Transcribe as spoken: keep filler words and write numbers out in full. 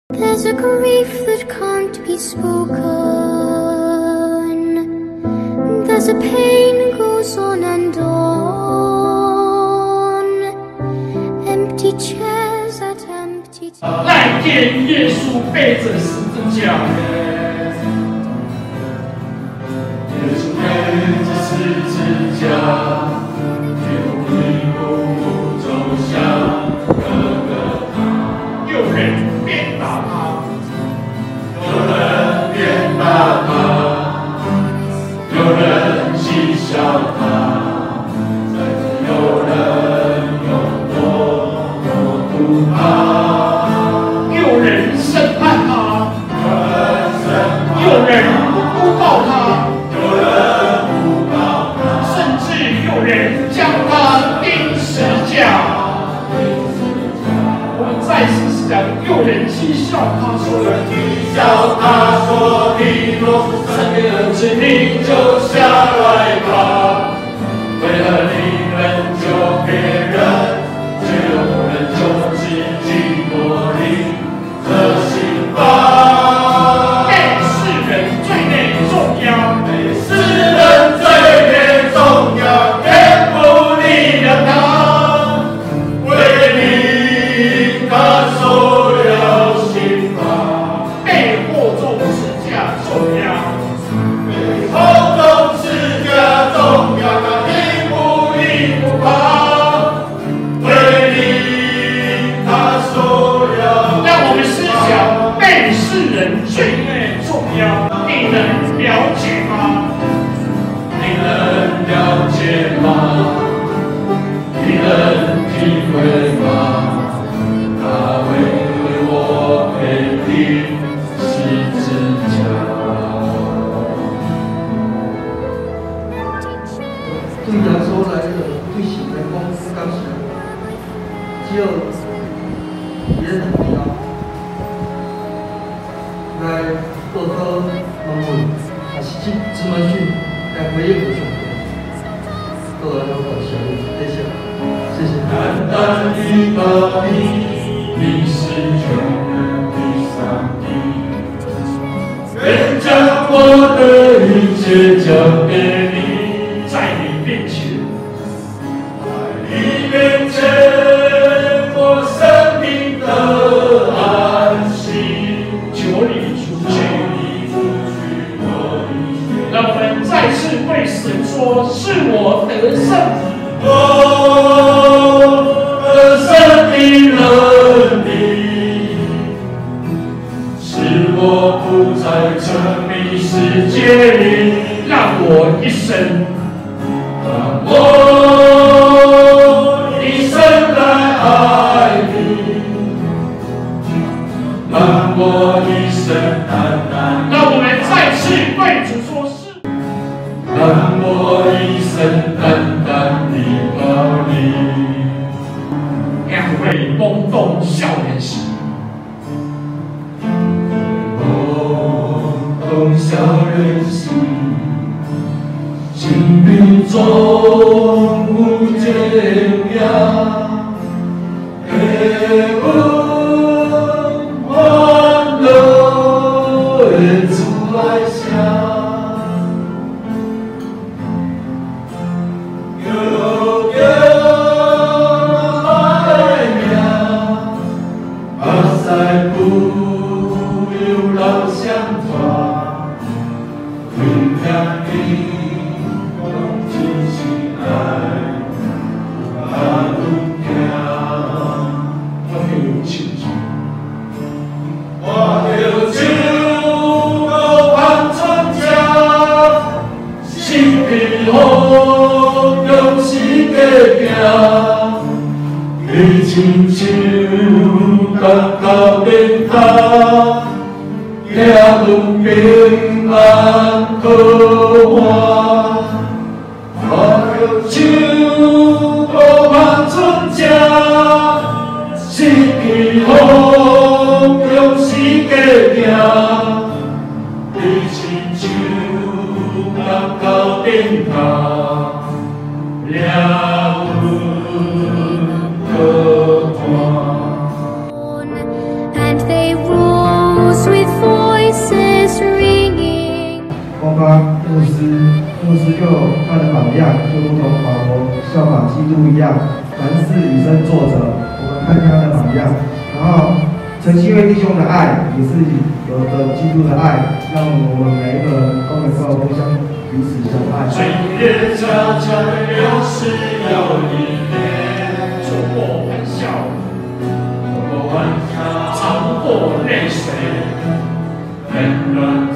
There's a grief that can't be spoken. There's a pain goes on and on. Empty chairs at empty tables. 来见耶稣背着十字架， 耶稣背着十字架，一步一步走向哥哥他。 有人鞭打他， 有人鞭打他，有人嬉笑他，甚至有人用火火毒他。 有人审判他，有人诬告他， 有人诬告他， 甚至有人将他钉十架。我们再次讲，有人讥笑他说：“ 有人讥笑他说，你若是神的儿子，你就下来吧。为了你人救别人，只有人救自己多灵。” 这心吧， 被世人最内重要， 被世人最内重要，天赋力量他，为你他受了刑罚， 被火中十架重要， 被火中十架重要，他一步一步跑，为你他受了。 被世人最内重要，你能了解吗？ 你能了解吗？你能体会吗？他为我背的十字架。 对人所来的对神来讲不感谢，只有别人不要。 来报考论文，也是这这门训来回应我上帝，都来我感谢你，谢谢，谢谢。 单单的把你，你是全能的上帝，愿将我的一切交给你， 在你面前， 在你面前，我生命的安息。 求你出去，让我们再次对神说：“是我得胜， 我得胜的能力，使我不再沉迷世界里， 让我一生， 让我一生来爱你。” 让我一生单单， 让我们再次对主说：“是。” 让我一生单单的靠你。 两位懵懂少年时， 懵懂少年时，心里总有这样的我。 主来想，有有爱呀，阿塞不流浪相抓，分享你用真心爱，阿路强， 我没有情绪。 我有酒，我盼春家，心皮红，用心给行，你亲像刚到天堂，也有平安可望。我有酒，我盼春家，心皮红。 用心给行，你亲像刚到天堂，了无可望。 And they roar. is ringing. 包括牧师，牧师就有他的榜样，就如同保罗效法基督一样，凡事以身作则。我们看他的榜样，然后诚心为弟兄的爱，也是有着基督的爱，让我们每一个人都能够互相彼此相爱。 岁月悄悄地流逝又一年， 走过欢笑， 走过欢笑， 尝过泪水， 人人